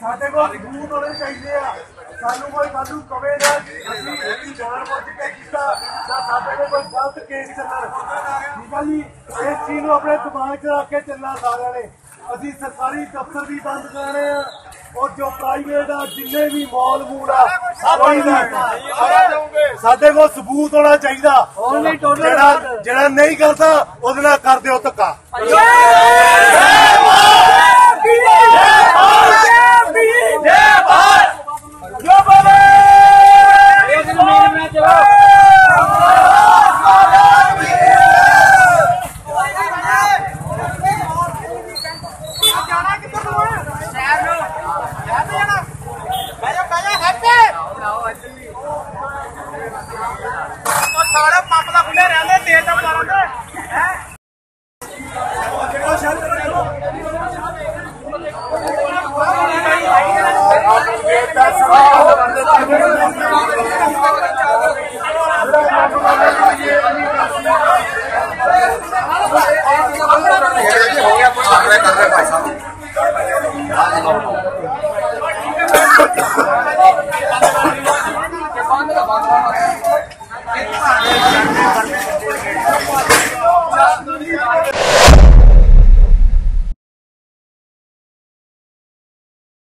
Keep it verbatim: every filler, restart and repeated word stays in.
ਸਾਡੇ ਕੋਲ ਸਬੂਤ ਹੋਣੇ ਚਾਹੀਦੇ ਆ। ਸਾਨੂੰ ਕੋਈ ਸਾਨੂੰ ਕਵੇ ਨਾ ਅਸੀਂ ਜਾਣ ਬੁੱਝ ਕੇ ਕੀਤਾ ਜਾਂ ਸਾਡੇ ਤੇ ਕੋਈ ਗਲਤ ਕੇਸ ਚੱਲਣ। ਠੀਕ ਆ ਜੀ, ਇਸ ਚੀਜ਼ ਨੂੰ ਆਪਣੇ ਦਿਮਾਗ 'ਚ ਰੱਖ ਕੇ ਚੱਲਣਾ ਸਾਰਿਆਂ ਨੇ। ਅਸੀਂ ਸਰਕਾਰੀ ਦਫ਼ਤਰ ਵੀ ਬੰਦ ਕਰ ਰਹੇ ਆ और जो प्राइवेट आ जिन्ने भी मॉल मूल आ साडे को सबूत होना चाहिए। जेड़ा नहीं करता उहदे नाल कर दिओ धक्का।